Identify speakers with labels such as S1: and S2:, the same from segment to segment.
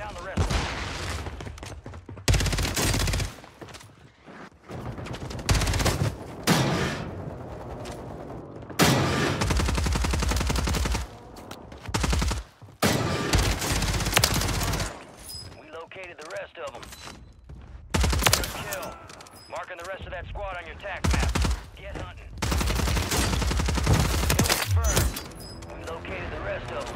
S1: down the rest of them. We located the rest of them. Good kill. Marking the rest of that squad on your tac map. Get hunting. Kill confirmed. We located the rest of them.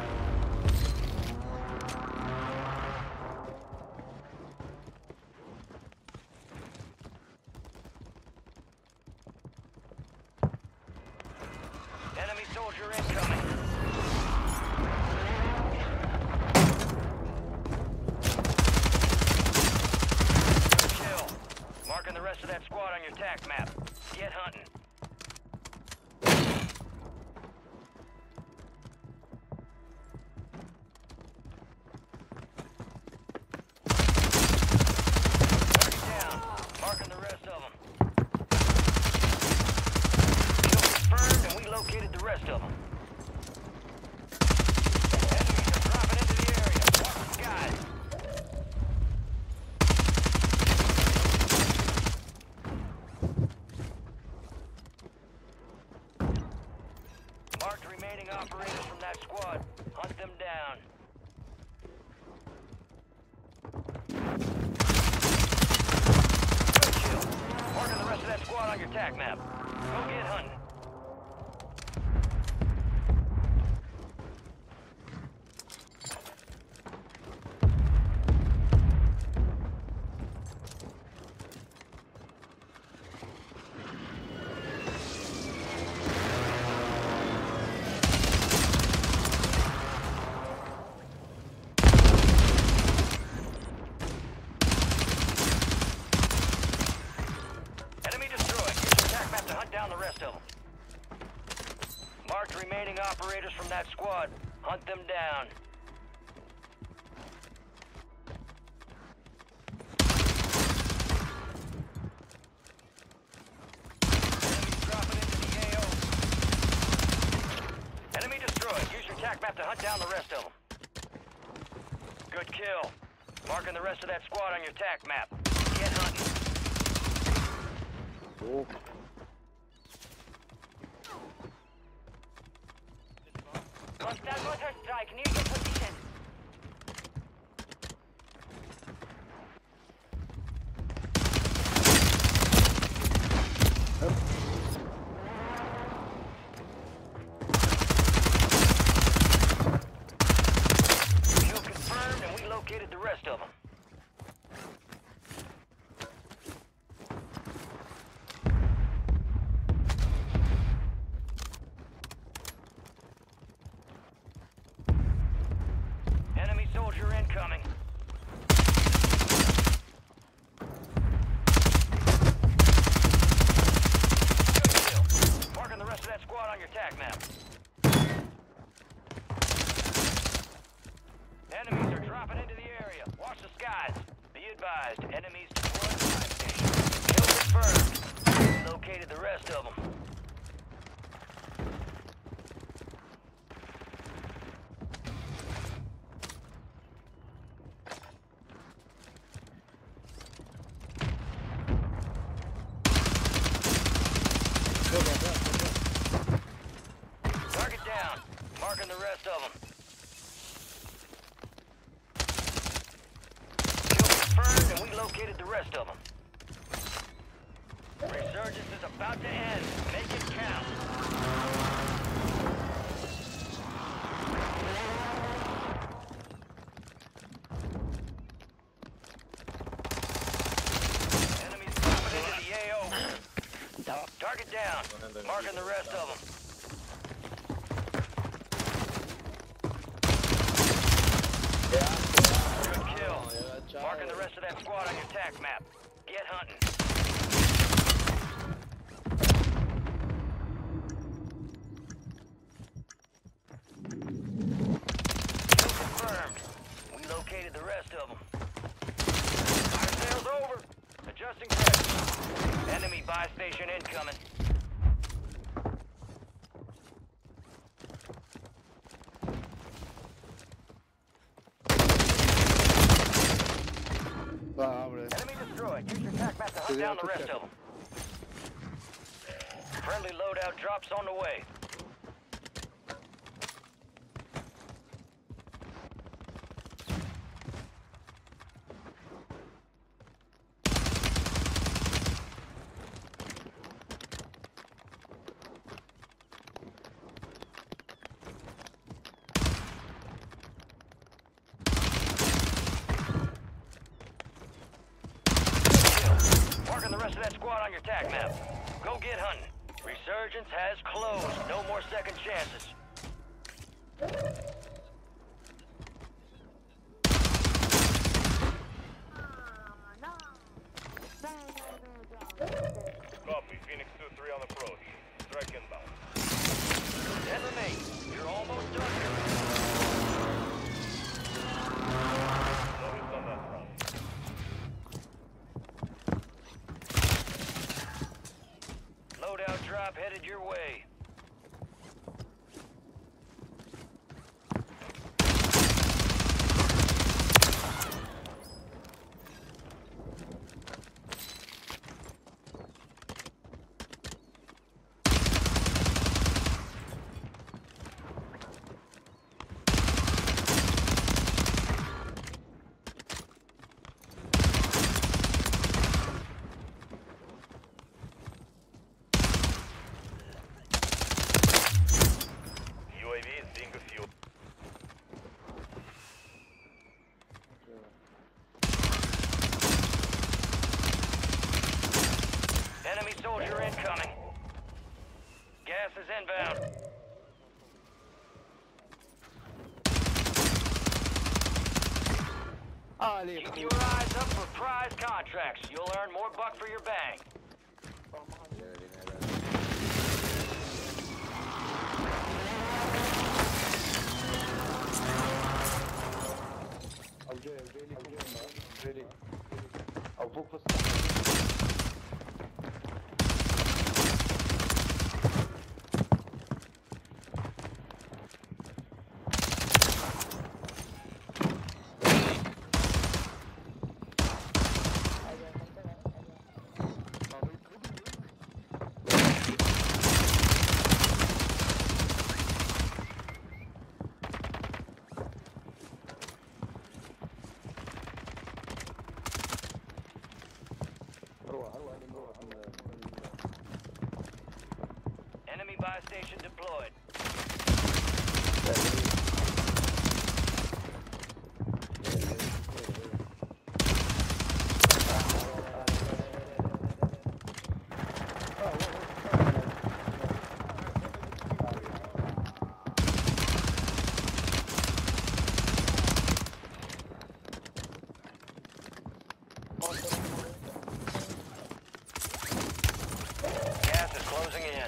S1: Enemy soldier incoming. Good kill. Marking the rest of that squad on your tac map. Get hunting. Target down. Marking the rest of them. Kill confirmed, and we located the rest of them. Enemies are dropping into the area. Watch the skies. Marked remaining operators from that squad. Hunt them down. Good kill. Marking the rest of that squad on your tac map. Go get hunting. Enemy destroyed. Use your tac map to hunt down the rest of them. Marked remaining operators from that squad. Hunt them down. Enemies dropping into the AO. Enemy destroyed. Use your tac map to hunt down the rest of them. Good kill. Marking the rest of that squad on your tac map. Get hunting.
S2: Oh.
S3: Hostile mortar strike near your position.
S1: Kill confirmed, and we located the rest of them. Enemy soldier incoming. Good kill. Marking the rest of that squad on your tac map. Enemies are dropping into the area. Watch the skies. Be advised, enemies deployed the live station. Kill confirmed. We located the rest of them. Target down. Marking the rest of them. Kill confirmed, and we located the rest of them. Resurgence is about to end. Make it count. Enemies dropping into the AO. Target down. Marking the rest of them. Good kill. Marking the rest of that squad on your tac map. Get hunting. Kill confirmed. We located the rest of them. Fire sales over. Adjusting pressure. Enemy buy station incoming.
S2: Abre.
S1: Enemy destroyed. Use your tac map to hunt down the rest of them. Friendly loadout drops on the way. Marking the rest of that squad on your tac map. Go get hunting. Resurgence has closed. No more second chances.
S4: Copy. Phoenix 2-3 on approach. Strike inbound.
S1: 10 remain. You're almost done here.
S4: Notice on that front.
S1: Loadout drop headed your way.
S4: UAV is being refueled.
S1: Enemy soldier incoming. Gas is inbound.
S2: Ali.
S1: Keep your eyes up for prize contracts. You'll earn more buck for your bang. Enemy buy station deployed. Gas is closing in.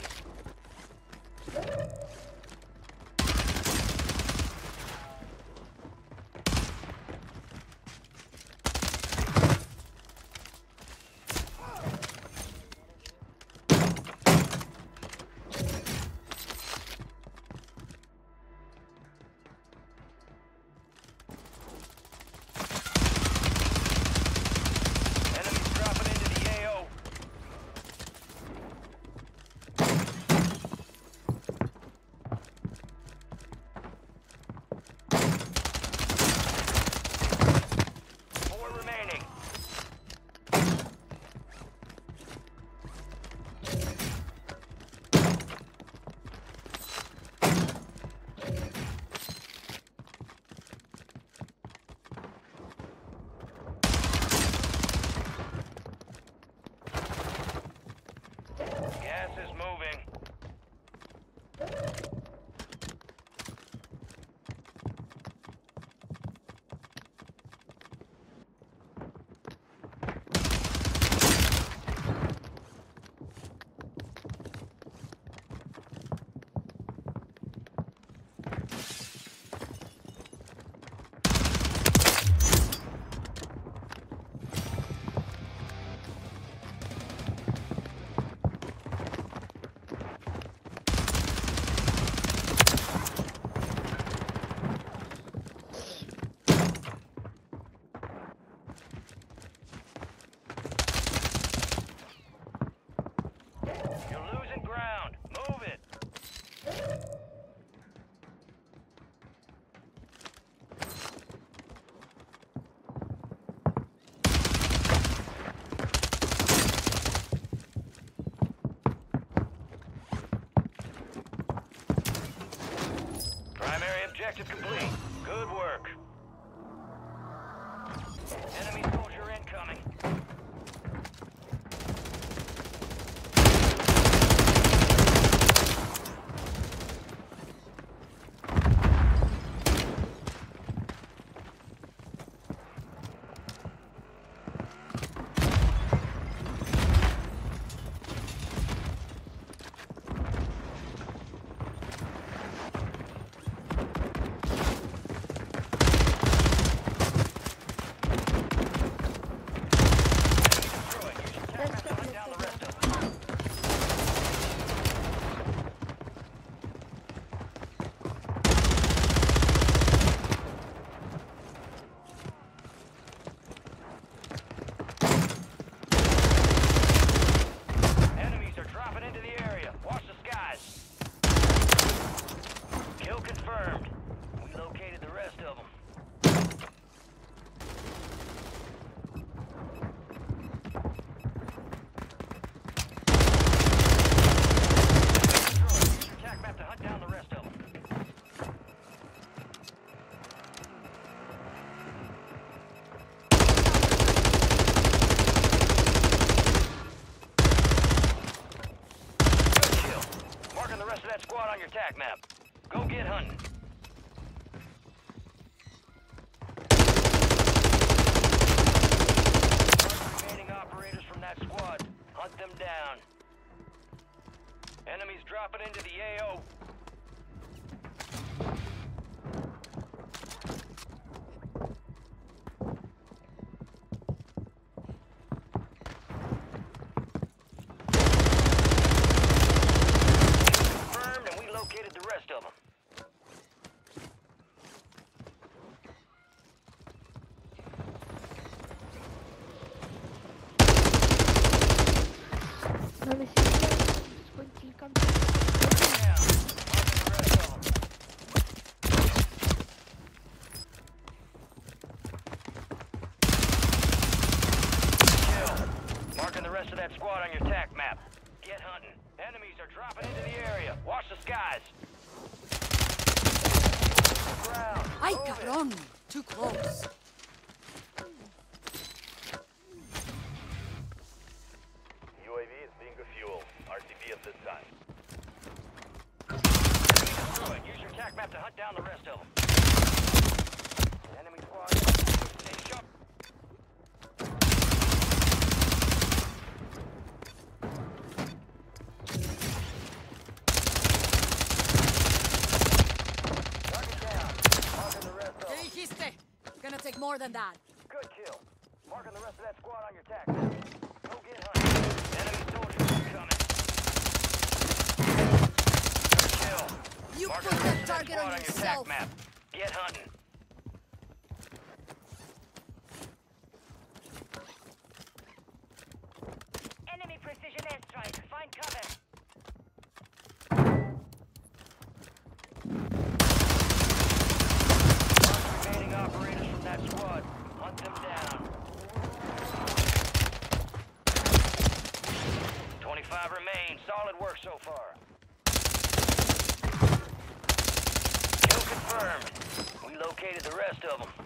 S1: Objective complete. Good work. Enemy soldier incoming. Squad on your TAC map. Go get hunting. Remaining operators from that squad. Hunt them down. Enemies dropping into the AO. The rest of them.
S2: Let me see. Squinty, come down. Marking the rest of that squad on your TAC map. Get hunting. Enemies are dropping into the area. Watch the skies.
S5: Ay, cabrón! Too close.
S4: UAV is being refueled. RTB at this time.
S1: Use your TAC map to hunt down the rest of them. Enemy squad. Stay sharp.
S5: Gonna take more than that.
S1: Good kill. Marking the rest of that squad on your TAC map. Go get hunting. Enemy soldiers incoming. Good kill.
S5: You
S1: Marking
S5: put
S1: the
S5: that
S1: rest of
S5: target
S1: squad
S5: on
S1: your TAC
S5: yourself.
S1: map. Get hunting.
S3: Enemy precision airstrike. Find cover.
S1: Remaining operators from that squad. Hunt them down. 25 remain. Solid work so far. Kill confirmed. We located the rest of them.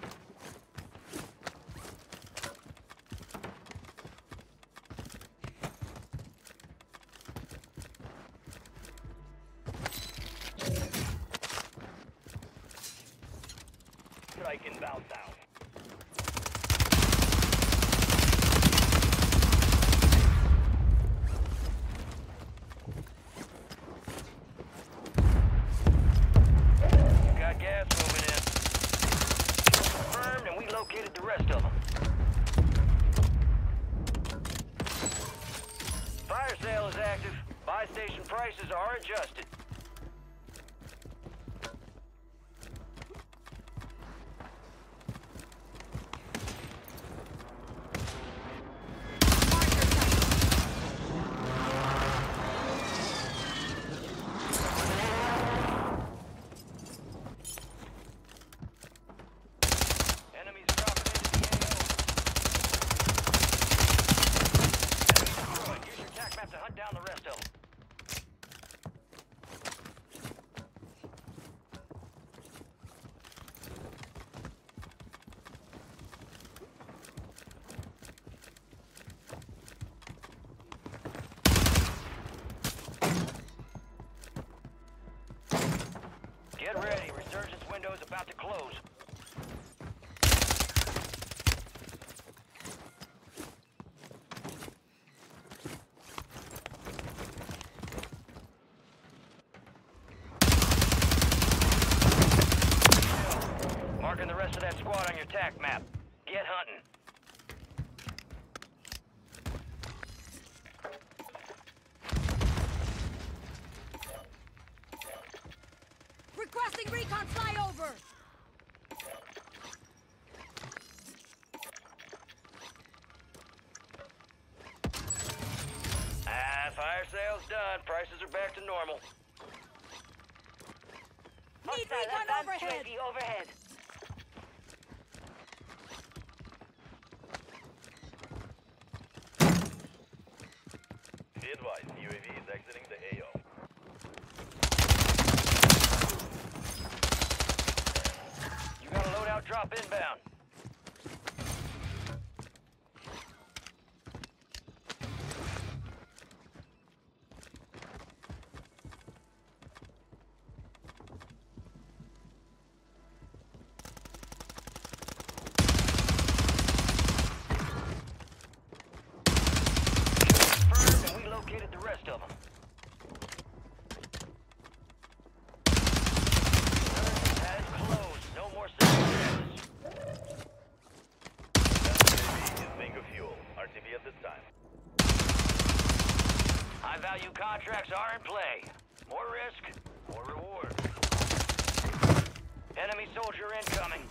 S4: Strike inbound now.
S1: Got gas moving in. Confirmed, and we located the rest of them. Fire sale is active. Buy station prices are adjusted. Enemies dropping into the AO. Enemy destroyed. Use your TAC map to hunt down the rest of them. Fire sale's done. Prices are back to normal.
S5: Need
S3: Hostile
S5: recon
S3: advanced
S5: overhead.
S3: UAV overhead.
S4: Be advised, UAV is exiting the AO.
S1: You got a loadout drop inbound. Confirmed, and we located the rest of them. That is closed. No more second chances.
S4: UAV is bingo fuel. RTB at this time.
S1: High-value contracts are in play. More risk, more reward. Enemy soldier incoming.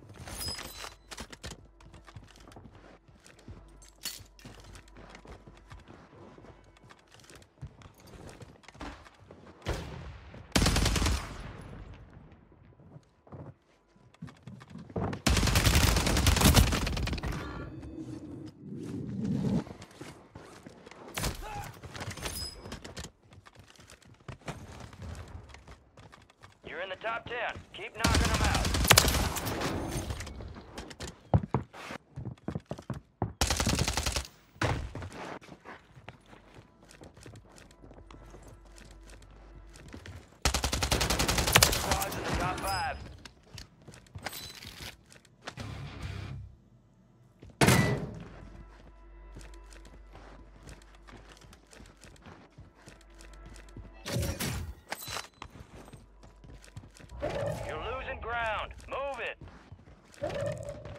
S1: You're in the top 10. Keep knocking them out. Squads in the top 5. You're losing ground. Move it.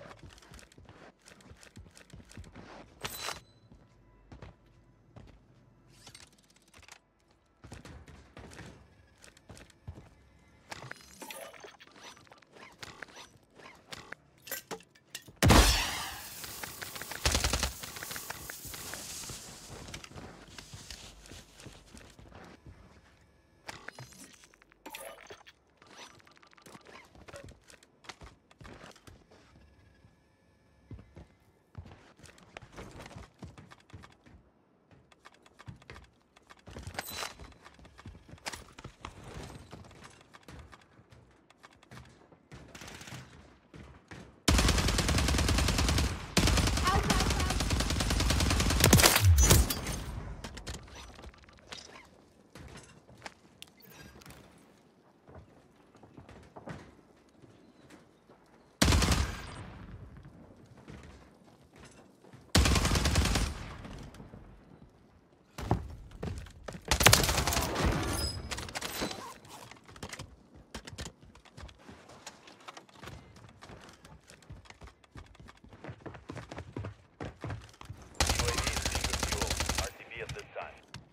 S4: UAV is bingo fuel. RTB at this time.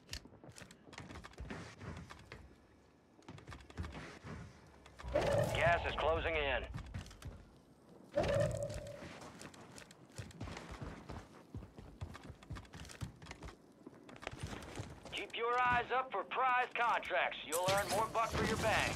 S1: Gas is closing in. Keep your eyes up for prize contracts. You'll earn more buck for your bang.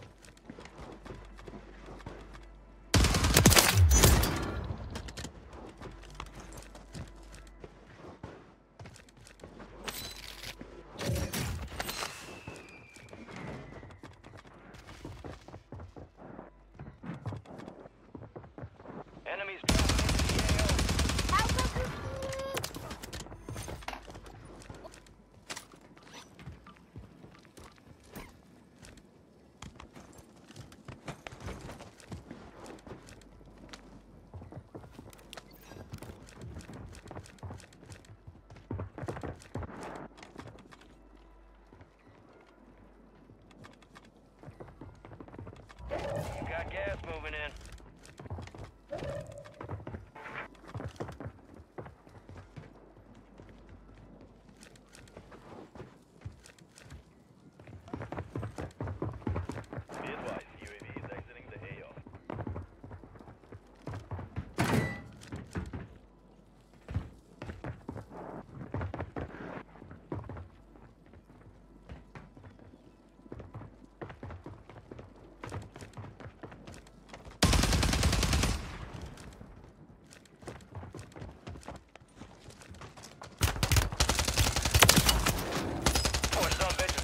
S1: Enemies dropping into the AO. Got gas moving in.
S4: Be advised, UAV is exiting the AO.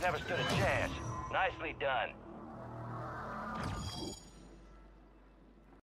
S1: never stood a chance. Nicely done.